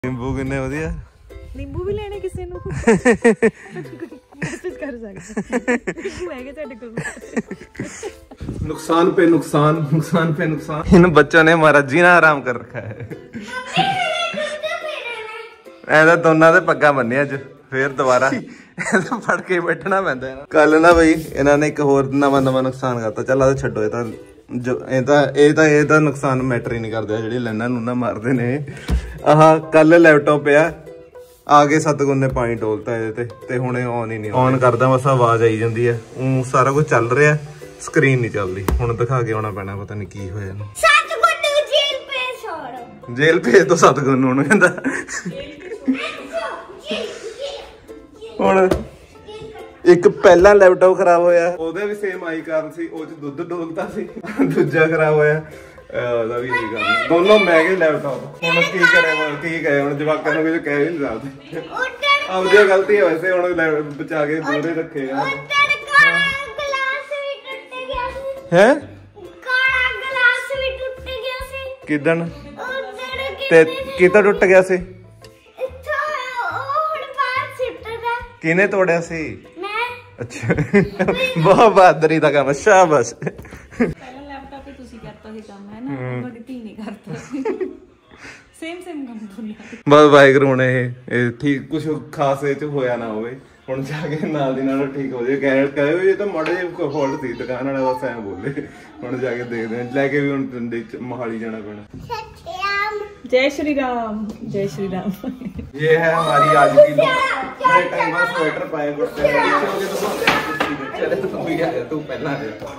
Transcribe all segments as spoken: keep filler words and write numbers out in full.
ਨਿੰਬੂ ਕਿੰਨੇ ਵਧੀਆ। ਨਿੰਬੂ ਵੀ ਲੈਣੇ ਕਿਸੇ ਨੂੰ ਮੈਸੇਜ ਕਰ ਸਕਦੇ ਨਿੰਬੂ ਹੈਗੇ ਤੁਹਾਡੇ ਕੋਲ। नुकसान पे नुकसान नुकसान पे नुकसान। इन बच्चों ने हमारा जीना हराम कर रखा है। ऐसा दोनों दे पग्गा बन्ने अज फिर दोबारा फड़ के बैठना पैंदा है। कल ना बई इन्होंने एक होर नवा नवा नुकसान करता। चल आ छड्डो ये जो ये नुकसान मैटर ही नहीं करता। जिहड़ी लाइनां लूनां मारदे ने आह कल लैपटॉप पिया आ गए सतगुण ने पानी डोलता ये ते हुणे ऑन ही नहीं ऑन करदा बस आवाज आई जाती है। ऊं सारा कुछ चल रहा स्क्रीन नहीं चलती। हुण दिखा के आना पैना पता नहीं की होया ना। सतगुण जेल भेज छोड़ जेल भेज तो सतगुण हुण कहंदा हुण एक पहला लैपटॉप खराब होया ओहदा भी सेम आई कारण सी ओह च दुध डोलता सी दूजा खराब होया ओहदा भी यही कारण दोनों महंगे लैपटॉप। हुण की करे की कहे हुण जवाकां नूं कुछ कह ही नहीं सकदे। आपदी गलती है वैसे हुण बचा के दूरे रखे आ है काला गिलास भी टूट गया से किदन ते किता टूट गया से इथों ओ हुण बाहर सिੱਟਦਾ किने तोड़या सी मैं। अच्छा बहुत बहादुरी दा काम शाबाश। ਪਹਿਲਾਂ ਲੈਪਟਾਪ ਤੇ ਤੁਸੀਂ ਕਰਤਾ ਸੀ ਕੰਮ ਹੈ ਨਾ ਤੁਹਾਡੀ ਧੀ ਨਹੀਂ ਕਰਤਾ ਸੀ ਸੇਮ ਸੇਮ ਕੰਮ ਦੋਨਾਂ। ਬਸ ਵਾਹਿਗੁਰੂ ਹੁਣ ਇਹ ਠੀਕ ਕੁਝ ਖਾਸ ਇਹ ਚ ਹੋਇਆ ਨਾ ਹੋਵੇ। ਹੁਣ ਜਾ ਕੇ ਨਾਲ ਦੀ ਨਾਲ ਠੀਕ ਹੋ ਜਾਏ। ਕਹਿ ਕਹੇ ਇਹ ਤਾਂ ਮਾੜਾ ਜਿਹਾ ਫਾਲਟ ਸੀ ਦੁਕਾਨ ਵਾਲਾ ਬਸ ਐਂ ਬੋਲੇ। ਹੁਣ ਜਾ ਕੇ ਦੇਖਦੇ ਹਾਂ ਲੈ ਕੇ ਵੀ ਹੁਣ ਪਿੰਡੇ ਚ ਮੋਹਾਲੀ जाना पैना। जय श्री राम जय श्री राम। ये है हमारी आज की लुक। मैं टाइम बाद स्वेटर पाए कुर्ते चले तू भी आ तू पहला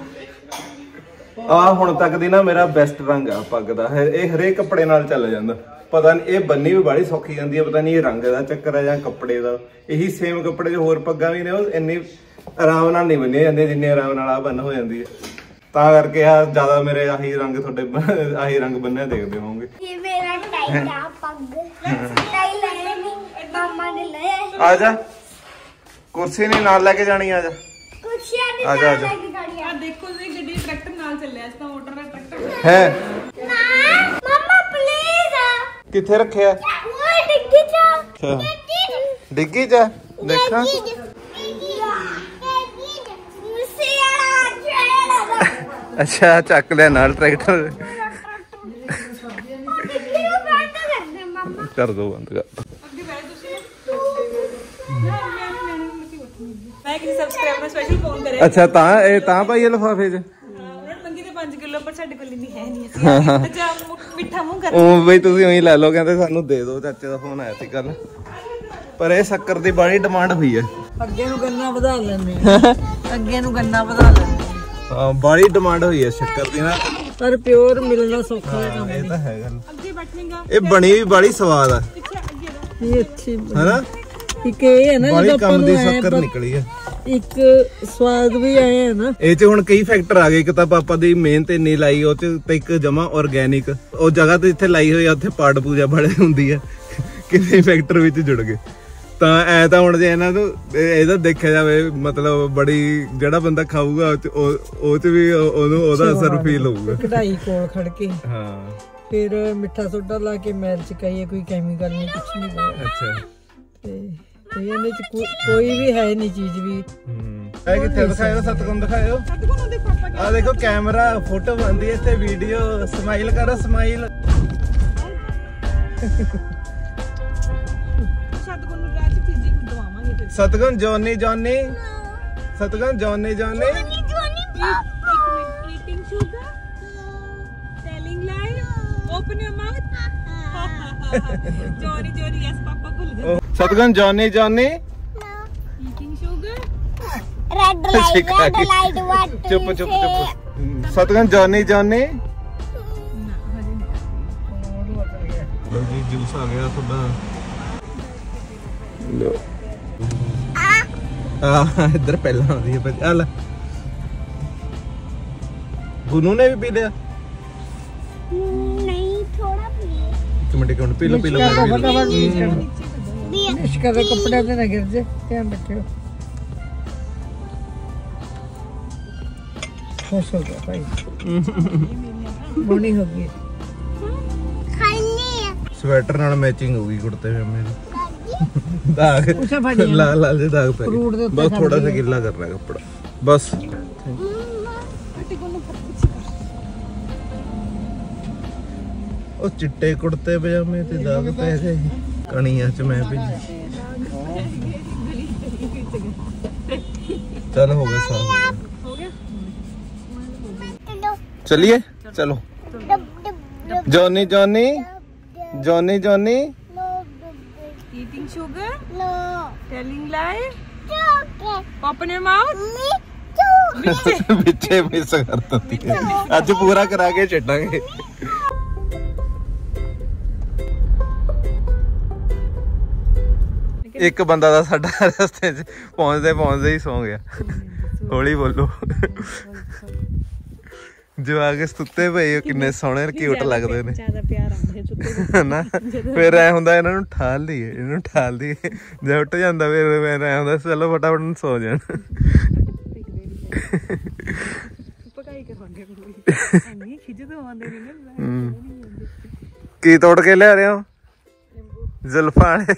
आ ਹੁਣ ਤੱਕ ਦੀ ਨਾ ਮੇਰਾ ਬੈਸਟ ਰੰਗ ਆ ਪੱਗ ਦਾ। ਇਹ ਹਰੇਕ ਕੱਪੜੇ ਨਾਲ ਚੱਲ ਜਾਂਦਾ। ਪਤਾ ਨਹੀਂ ਇਹ ਬੰਨੀ ਵੀ ਬੜੀ ਸੌਖੀ ਜਾਂਦੀ ਹੈ। ਪਤਾ ਨਹੀਂ ਇਹ ਰੰਗ ਦਾ ਚੱਕਰ ਹੈ ਜਾਂ ਕੱਪੜੇ ਦਾ। ਇਹੀ ਸੇਮ ਕੱਪੜੇ 'ਚ ਹੋਰ ਪੱਗਾਂ ਵੀ ਨੇ ਉਹ ਇੰਨੀ ਆਰਾਮ ਨਾਲ ਨਹੀਂ ਬੰਨੀਆਂ ਜਾਂਦੀਆਂ ਜਿੰਨੇ ਆਰਾਮ ਨਾਲ ਆ ਬੰਨ ਹੋ ਜਾਂਦੀ ਹੈ। ਤਾਂ ਕਰਕੇ ਆ ਜ਼ਿਆਦਾ ਮੇਰੇ ਆਹੀ ਰੰਗ ਤੁਹਾਡੇ ਆਹੀ ਰੰਗ ਬੰਨੇ ਦੇਖਦੇ ਹੋਵੋਗੇ। ਇਹ ਮੇਰਾ ਟਾਈ ਦਾ ਪੱਗ ਟਾਈ ਲੈ ਨਹੀਂ ਮਾਮਾ ਨੇ ਲੈ ਆ ਜਾ ਕੁਰਸੀ ਨਹੀਂ ਨਾਲ ਲੈ ਕੇ ਜਾਣੀ ਆ ਜਾ ਕੁਰਸੀਆਂ ਦੀ ਆ ਜਾ ਆ ਜਾ ਆ ਦੇਖੋ ਜੀ ਗੱਡੀ ਟਰੈਕਟਰ ਨਾਲ ਚੱਲਿਆ ਇਸ ਤਾਂ ਮੋਟਰ ਦਾ ਟਰੈਕਟਰ ਹੈ ਨਾ ਮਾਮਾ ਪਲੀਜ਼ ਕਿੱਥੇ ਰੱਖਿਆ ਉਹ ਡਿੱਗੀ ਜਾ ਅੱਛਾ ਡਿੱਗੀ ਜਾ ਦੇਖਾਂ ਅੱਛਾ ਚੱਕ ਲਿਆ ਨਾਲ ਟਰੈਕਟਰ ਕਰ ਦੋ ਬੰਦ ਕਰ ਅੱਗੇ ਬੈਠ ਤੁਸੀਂ ਨਾ ਮੈਂ ਮੈਂ ਮੈਂ ਕਿਸੇ ਸਬਸਕ੍ਰਾਈਬਰ ਨੂੰ ਸਪੈਸ਼ਲ ਫੋਨ ਕਰਿਆ। ਅੱਛਾ ਤਾਂ ਇਹ ਤਾਂ ਭਾਈ ਲਿਫਾਫੇ 'ਚ ਉਹਨਾਂ ਮੰਗੀ ਤੇ ਪੰਜ ਕਿਲੋ ਪਰ ਸਾਡੇ ਕੋਲ ਇੰਨੀ ਹੈ ਨਹੀਂ ਅਸੀਂ ਅੱਛਾ ਮਿੱਠਾ ਮੂੰਹ ਕਰ ਉਹ ਬਈ ਤੁਸੀਂ ਉਹੀ ਲੈ ਲਓ ਕਹਿੰਦੇ ਸਾਨੂੰ ਦੇ ਦਿਓ। ਚਾਚੇ ਦਾ ਫੋਨ ਆਇਆ ਸੀ ਕੱਲ ਪਰ ਇਹ ਸ਼ੱਕਰ ਦੀ ਬੜੀ ਡਿਮਾਂਡ ਹੋਈ ਹੈ। ਅੱਗੇ ਨੂੰ ਗੰਨਾ ਵਧਾ ਲੈਂਦੇ ਅੱਗੇ ਨੂੰ ਗੰਨਾ ਵਧਾ ਲੈਂਦੇ ਹਾਂ ਬੜੀ ਡਿਮਾਂਡ ਹੋਈ ਹੈ ਸ਼ੱਕਰ ਦੀ ਨਾ। ਪਰ ਪਿਓਰ ਮਿਲਣਾ ਸੌਖਾ ਹੈ ਕੰਮ। ਇਹ ਤਾਂ ਹੈ ਗੱਲ। ਅੱਗੇ ਬੈਠੇਗਾ ਇਹ ਬਣੀ ਵੀ ਬੜੀ ਸਵਾਦ ਆ ਪਿੱਛੇ ਅੱਗੇ ਦਾ ਇਹ ਅੱਛੀ ਹੈਨਾ। ਇੱਕ ਇਹ ਹੈ ਨਾ ਬੜੀ ਕੰਮ ਦੀ ਸ਼ੱਕਰ ਨਿਕਲੀ ਹੈ। ਇੱਕ ਸਵਾਦ ਵੀ ਆਇਆ ਹੈ ਨਾ। ਇਹ ਚ ਹੁਣ ਕਈ ਫੈਕਟਰ ਆ ਗਏ। ਇੱਕ ਤਾਂ ਪਾਪਾ ਦੀ ਮਿਹਨਤ ਇੰਨੀ ਲਾਈ ਉਹ ਚ ਤੇ ਇੱਕ ਜਮਾ ਆਰਗੈਨਿਕ ਉਹ ਜਗ੍ਹਾ ਤੇ ਜਿੱਥੇ ਲਾਈ ਹੋਈ ਆ ਉੱਥੇ ਪਾਠ ਪੂਜਾ ਬੜੇ ਹੁੰਦੀ ਆ। ਕਿਸੇ ਫੈਕਟਰ ਵਿੱਚ ਜੁੜ ਗਏ ਤਾਂ ਐ ਤਾਂ ਹੁਣ ਜੇ ਇਹਨਾਂ ਨੂੰ ਇਹਦਾ ਦੇਖਿਆ ਜਾਵੇ ਮਤਲਬ ਬੜੀ ਜਿਹੜਾ ਬੰਦਾ ਖਾਊਗਾ ਉਹ ਚ ਵੀ ਉਹਨੂੰ ਉਹਦਾ ਅਸਰ ਫੀਲ ਹੋਊਗਾ। ਕਢਾਈ ਕੋਲ ਖੜ ਕੇ ਹਾਂ ਫਿਰ ਮਿੱਠਾ ਸੋਡਾ ਲਾ ਕੇ ਮੈਲ ਚ ਕਹੀਏ ਕੋਈ ਕੈਮੀਕਲ ਨਹੀਂ ਕੁਛ ਨਹੀਂ ਪਾਇਆ। ਅੱਛਾ ਤੇ ਇਹਦੇ ਚ ਕੋਈ ਵੀ ਹੈ ਨਹੀਂ ਚੀਜ਼ ਵੀ। ਇਹ ਕਿੱਥੇ ਦਿਖਾਇਓ ਸਤਗੁਣ ਦਿਖਾਇਓ। ਸਤਗੁਣ ਉਹਦੇ ਪਾਪਾ ਆ ਦੇਖੋ ਕੈਮਰਾ ਫੋਟੋ ਬਣਦੀ ਹੈ ਇੱਥੇ ਵੀਡੀਓ ਸਮਾਈਲ ਕਰੋ ਸਮਾਈਲ। ਸਤਗੁਣ ਨੂੰ ਰਾਜ ਚੀਜ਼ੀ ਦਵਾਵਾਂਗੇ ਫਿਰ। Satgun Johnny Johnny Satgun Johnny Johnny eating sugar telling lie open your mouth Johnny Johnny yes papa ਭੁੱਲ ਗਏ। Satgun Johnny Johnny eating sugar red light red light what ਚੁੱਪ ਚੁੱਪ ਚੁੱਪ। ਸਤਗੁਣ ਜੋਨੀ ਜੋਨੀ ਜੀ ਜੂਸ ਆ ਗਿਆ ਤੁਹਾਡਾ ਲੋ ਆ ਇੱਧਰ ਪਹਿਲਾਂ ਆਉਂਦੀ ਹੈ ਆ ਲੈ ਗੁਨੂ ਨੇ ਵੀ ਪੀ ਲਿਆ ਨਹੀਂ ਥੋੜਾ ਪੀ ਇੱਕ ਮਿੰਟ ਇੱਕ ਮਿੰਟ ਪੀ ਲਓ ਪੀ ਲਓ ਨਿਸ਼ਕਾ ਦੇ ਕੱਪੜੇ ਤੇ ਨਾ ਗਿਰ ਜੇ ਧਿਆਨ ਰੱਖਿਓ। ਖੁਸ਼ ਹੋ ਗਿਆ ਭਾਈ ਬੋਨੀ ਹੋ ਗਈ। ਖਾਣੀ ਸਵੈਟਰ ਨਾਲ ਮੈਚਿੰਗ ਹੋਊਗੀ ਕੁੜਤੇ ਪਜਾਮੇ ਦੀ। दाग लाल लाल से दाग पे बस थोड़ा सा गिल्ला कर रहा है कपड़ा बस। ਉਹ ਚਿੱਟੇ ਕੁੜਤੇ ਪਜਾਮੇ ਤੇ ਦਾਗ ਪੈ ਗਏ ਕਣੀਆਂ ਚ ਮੈਂ ਭਿੱਜ। चल हो गया साफ हो गया। चलिए चलो Johnny Johnny Johnny Johnny Eating sugar? No. Telling lie? Open your mouth? ਵਿੱਚੇ ਮਿਸ ਕਰ ਦਿੱਤੀ ਅੱਜ ਪੂਰਾ ਕਰਾ ਕੇ ਛੱਡਾਂਗੇ। ਇੱਕ ਬੰਦਾ ਦਾ ਸਾਡਾ ਰਸਤੇ 'ਚ ਪਹੁੰਚਦੇ ਪਹੁੰਚਦੇ ਹੀ ਸੌਂ ਗਿਆ। ਹੌਲੀ ਬੋਲੋ। ਜਵਾਕ ਸੁੱਤੇ ਪਏ ਕਿੰਨੇ ਸੋਹਣੇ ਕਿਊਟ ਲੱਗਦੇ ਨੇ ਜ਼ਿਆਦਾ ਪਿਆਰ ਆਉਂਦੇ ਸੁੱਤੇ ਨਾ। ਫਿਰ ਐ ਹੁੰਦਾ ਇਹਨਾਂ ਨੂੰ ਠਾਲ ਲਈਏ ਇਹਨੂੰ ਠਾਲ ਦਈਏ ਜੇ ਉੱਠ ਜਾਂਦਾ ਫਿਰ ਫਿਰ ਐ ਹੁੰਦਾ ਚਲੋ ਫਟਾਫਟ ਸੌ ਜਾਣ। ਪਕਾਈ ਕਰਵਾਂਗੇ ਕੋਈ ਨਹੀਂ ਖਿੱਚ ਤੋਂ ਆਉਂਦੇ ਨੇ ਨਾ। ਕੀ ਤੋੜ ਕੇ ਲਿਆ ਰਹੇ ਹੋ? ਜ਼ੁਲਫਾਂ ਵਾਲੇ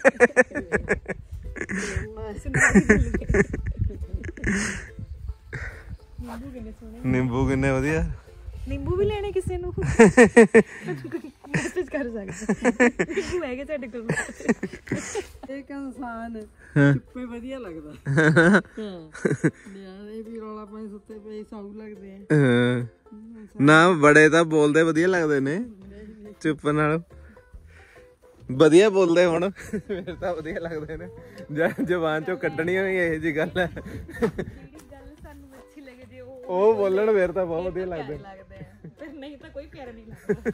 ਨਿੰਬੂ ਕਿੰਨੇ ਵਧੀਆ। ਨਿੰਬੂ ਵੀ ਲੈਣੇ ਕਿਸੇ ਨੂੰ ਮੈਸੇਜ ਕਰ ਸਕਦੇ ਨਿੰਬੂ ਹੈਗੇ ਸਾਡੇ ਕੋਲ। ਇੱਕ ਇਨਸਾਨ ਚੁੱਪੇ ਵਧੀਆ ਲੱਗਦਾ। ਹਾਂ ਨਿਆਣੇ ਵੀ ਰੌਲਾ ਪਾਈ ਸੁੱਤੇ ਪਏ ਸਾਊ ਲੱਗਦੇ ਆ ਨਾ। ਬੜੇ ਤਾਂ ਬੋਲਦੇ ਵਧੀਆ ਲੱਗਦੇ ਨੇ ਚੁੱਪ ਨਾਲ ਵਧੀਆ ਬੋਲਦੇ ਹੁਣ ਫਿਰ ਤਾਂ ਵਧੀਆ ਲੱਗਦੇ ਨੇ। ਜ਼ਬਾਨ ਚੋਂ ਕੱਢਣੀ ਹੋਈ ਇਹੋ ਜਿਹੀ ਗੱਲ ਹੈ ਉਹ ਬੋਲਣ ਫਿਰ ਤਾਂ ਬਹੁਤ ਵਧੀਆ ਲੱਗਦੇ ਨਹੀਂ ਤਾਂ ਕੋਈ ਪਿਆਰਾ ਨਹੀਂ ਲੱਗਦਾ।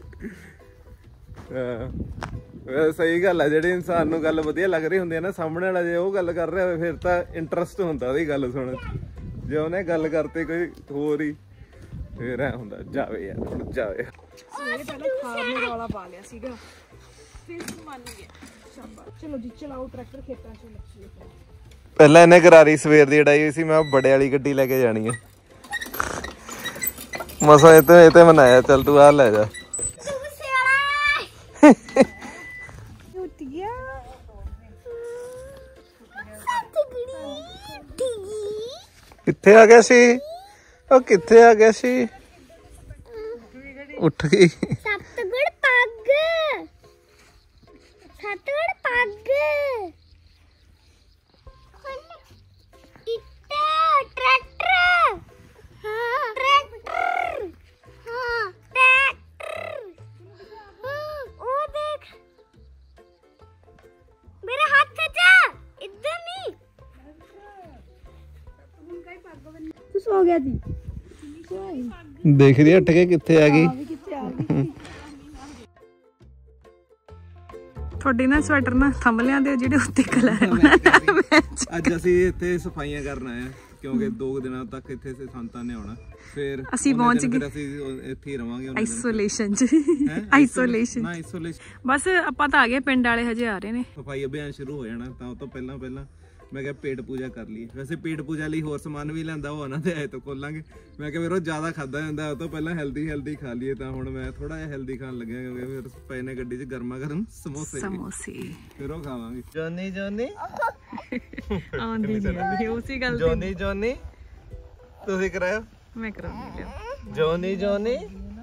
ਸਹੀ ਗੱਲ ਹੈ ਜਿਹੜੀ ਇਨਸਾਨ ਨੂੰ ਗੱਲ ਵਧੀਆ ਲੱਗ ਰਹੀ ਹੁੰਦੀ ਹੈ ਨਾ ਸਾਹਮਣੇ ਵਾਲਾ ਜੇ ਉਹ ਗੱਲ ਕਰ ਰਿਹਾ ਹੋਵੇ ਫਿਰ ਤਾਂ ਇੰਟਰਸਟ ਹੁੰਦਾ ਉਹਦੀ ਗੱਲ ਸੁਣਨ। ਜੇ ਉਹਨੇ ਗੱਲ ਕਰਤੇ ਕੋਈ ਹੋਰ ਹੀ ਫਿਰ ਐ ਹੁੰਦਾ ਜਾਵੇ ਯਾਰ ਹੁਣ ਜਾਵੇ। ਸਵੇਰੇ ਪਹਿਲਾਂ ਖਾਣ ਨੂੰ ਰੌਲਾ ਪਾ ਲਿਆ ਸੀਗਾ ਫਿਰ ਮੰਨ ਗਿਆ। ਸ਼ਾਬਾਸ਼ ਚਲੋ ਜੀ ਚਲਾਓ ਟਰੈਕਟਰ ਖੇਤਾਂ 'ਚ ਲੱਗੀ। ਪਹਿਲਾਂ ਇਹਨੇ ਕਰਾਰੀ ਸਵੇਰ ਦੀ ਉਡਾਈ ਹੋਈ ਸੀ ਮੈਂ ਬੜੇ ਵਾਲੀ ਗੱਡੀ ਲੈ ਕੇ ਜਾਣੀ ਹੈ ਮਸਾਂ ਇਹ ਤੇ ਇਹ ਤੇ ਮਨਾਇਆ। ਚੱਲ ਤੂੰ ਆ ਲੈ ਜਾ। ਕਿੱਥੇ ਆ ਗਿਆ ਸੀ ਉਹ ਕਿੱਥੇ ਆ ਗਿਆ ਸੀ? ਉੱਠ ਗਈ। ਸਤਗੁਰ ਪੱਗ ਸਤਗੁਰ ਪੱਗ ਇੱਟਾ ਟਰੈਕਟਰ ਹਾਂ ਟਰੈਕਟਰ ਹਾਂ ਟਰੈਕਟਰ ਉਹ ਦੇਖ ਮੇਰੇ ਹੱਥ 'ਚ ਇੱਧਰ ਨਹੀਂ। ਤੂੰ ਸੋ ਗਿਆ ਜੀ ਦੇਖ ਰਹੀ ਉੱਠ ਕੇ ਕਿੱਥੇ ਆ ਗਈ। ਤੁਹਾਡੇ ਨਾ ਸਵੈਟਰ ਨਾ ਥੰਬਲਿਆਂ ਦੇ ਜਿਹੜੇ ਉੱਤੇ ਕਲਰ ਅੱਜ ਅਸੀਂ ਇੱਥੇ ਸਫਾਈਆਂ ਕਰਨ ਆਏ ਆ ਕਿਉਂਕਿ ਦੋ ਦਿਨਾਂ ਤੱਕ ਇੱਥੇ ਸੰਤਾਂ ਨੇ ਆਉਣਾ। ਫਿਰ ਅਸੀਂ ਪਹੁੰਚ ਗਏ ਅਸੀਂ ਇੱਥੇ ਹੀ ਰਵਾਂਗੇ ਆਈਸੋਲੇਸ਼ਨ ਚ। ਆਈਸੋਲੇਸ਼ਨ ਨਾ ਆਈਸੋਲੇਸ਼ਨ ਬਸ ਆਪਾਂ ਤਾਂ ਆ ਗਏ ਪਿੰਡ ਵਾਲੇ ਹਜੇ ਆ ਰਹੇ ਨੇ। ਸਫਾਈ ਅਭਿਆਨ ਸ਼ੁਰੂ ਹੋ ਜਾਣਾ ਤਾਂ ਉਹ ਤੋਂ ਪਹਿਲਾਂ ਪਹਿਲਾਂ ਮੈਂ ਕਿਹਾ ਪੇਟ ਪੂਜਾ ਕਰ ਲਈ। ਵੈਸੇ ਪੇਟ ਪੂਜਾ ਲਈ ਹੋਰ ਸਮਾਨ ਵੀ ਲੈਂਦਾ ਉਹ ਉਹਨਾਂ ਦੇ ਆਏ ਤੋਂ ਖੋਲਾਂਗੇ। ਮੈਂ ਕਿਹਾ ਫਿਰ ਉਹ ਜ਼ਿਆਦਾ ਖਾਦਾ ਜਾਂਦਾ ਉਹ ਤੋਂ ਪਹਿਲਾਂ ਹੈਲਦੀ ਹੈਲਦੀ ਖਾ ਲਈਏ ਤਾਂ ਹੁਣ ਮੈਂ ਥੋੜਾ ਜਿਹਾ ਹੈਲਦੀ ਖਾਣ ਲੱਗਿਆ ਕਿਉਂਕਿ ਫਿਰ ਪਏ ਨੇ ਗੱਡੀ 'ਚ ਗਰਮਾ ਗਰਮ ਸਮੋਸੇ ਸਮੋਸੇ ਫਿਰ ਉਹ ਖਾਵਾਂਗੇ। ਜੋਨੀ ਜੋਨੀ ਆਉਂਦੀ ਨਹੀਂ ਉਸੇ ਗੱਲ ਜੋਨੀ ਜੋਨੀ ਤੁਸੀਂ ਕਰਾਇਓ ਮੈਂ ਕਰਾਉਂਗੀ ਲਿਆ। ਜੋਨੀ ਜੋਨੀ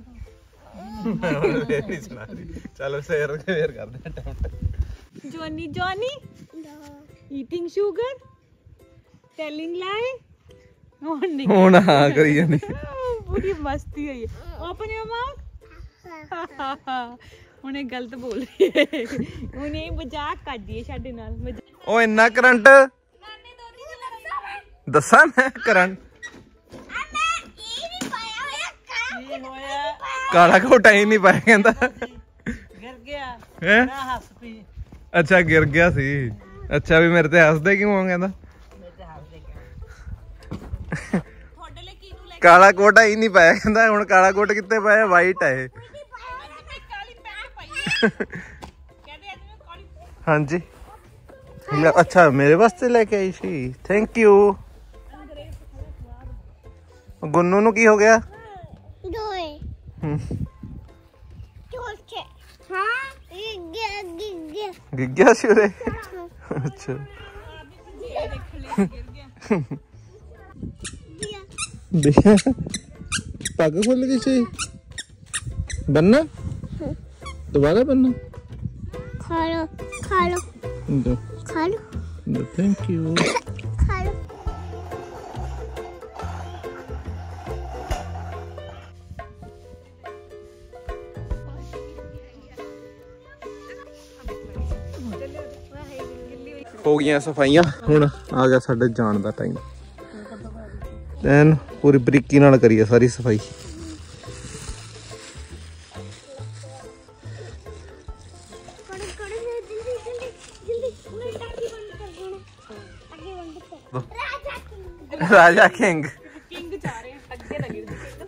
ਚਲੋ ਸ਼ੇਅਰ ਸ਼ੇਅਰ ਕਰਦੇ Johnny Johnny eating sugar telling lie ਹੁਣ ਹਾਂ ਕਰੀ ਜਾਂਦੇ ਪੂਰੀ ਮਸਤੀ ਹੋਈ ਹੈ। ਓਪਨ ਯੂਰ ਮਾਊਥ ਹੁਣ ਇਹ ਗਲਤ ਬੋਲ ਰਹੀ ਹੈ ਹੁਣ ਇਹ ਮਜ਼ਾਕ ਕਰਦੀ ਹੈ ਸਾਡੇ ਨਾਲ। ਉਹ ਇੰਨਾ ਕਰੰਟ ਦੱਸਾਂ ਮੈਂ ਕਰੰਟ ਕਾਲਾ ਕੋਟਾ ਹੀ ਨਹੀਂ ਪਾਇਆ ਕਹਿੰਦਾ ਗਿਰ ਗਿਆ ਹੈ। ਮੈਂ ਹੱਸ ਪਈ। ਅੱਛਾ ਗਿਰ ਗਿਆ ਸੀ। ਅੱਛਾ ਵੀ ਮੇਰੇ ਤੇ ਹੱਸਦੇ ਕਿਉਂ ਆ ਕਹਿੰਦਾ ਕਾਲਾ ਕੋਟ ਹੀ ਨਹੀਂ ਪਾਇਆ ਕਹਿੰਦਾ। ਹੁਣ ਕਾਲਾ ਕੋਟ ਕਿੱਥੇ ਪਾਇਆ ਵਾਈਟ ਹੈ ਇਹ। ਹਾਂਜੀ ਅੱਛਾ ਮੇਰੇ ਵਾਸਤੇ ਲੈ ਕੇ ਆਈ ਸੀ ਥੈਂਕ ਯੂ। ਗੁੰਨੂ ਨੂੰ ਕੀ ਹੋ ਗਿਆ? ਦੋਏ ਚੋਲ ਕੇ ਹਾਂ ਗਿੱਗਿਆ ਸੀ ਉਰੇ ਅੱਛਾ ਦਿਆ ਪੱਗ ਖੁੱਲ ਗਈ ਸੀ ਬੰਨਾ ਦੁਬਾਰਾ ਬੰਨਾ खा लो खा लो ਦੋ खा लो ਦੋ ਥੈਂਕ ਯੂ खा लो ਹੋ ਗਈਆਂ ਸਫਾਈਆਂ ਹੁਣ ਆ ਗਿਆ ਸਾਡੇ ਜਾਣ ਦਾ ਟਾਈਮ ਐਨ ਪੂਰੀ ਬਰੀਕੀ ਨਾਲ ਕਰੀਏ ਸਾਰੀ ਸਫਾਈ ਰਾਜਾ ਕਿੰਗ ਕਿੰਗ ਜਾ ਰਹੇ ਆ ਅੱਗੇ ਲੱਗੇ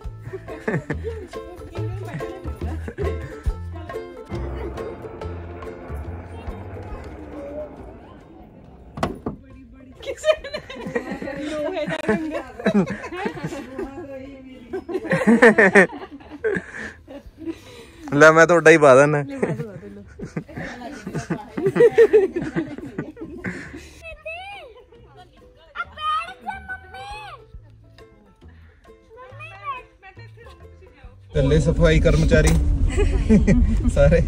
ਕਿਸੇ ਨੇ ਲੋਹੇ ਦਾ ਰੰਗ ਲੈ ਮੈਂ ਤੁਹਾਡਾ ਹੀ ਪਾ ਦੇਣਾ ਕੱਲੇ ਸਫਾਈ ਕਰਮਚਾਰੀ ਸਾਰੇ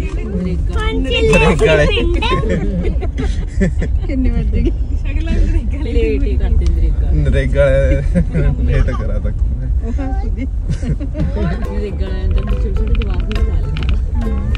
ਕਿੰਨੇ ਵੱਜ ਗਏ ਸ਼ਗਲਾਂ ਨਰੇਗਾ ਲੇਟ ਹੀ ਕਰਦੇ ਨਰੇਗਾ ਨਰੇਗਾ ਲੇਟ ਕਰਾ ਤੱਕ ਉਹ ਸੁਦੀ ਨਰੇਗਾ ਦਾ ਛੋਟੇ ਛੋਟੇ ਜਵਾਬ ਹੀ ਲਾ ਲੈਂਦਾ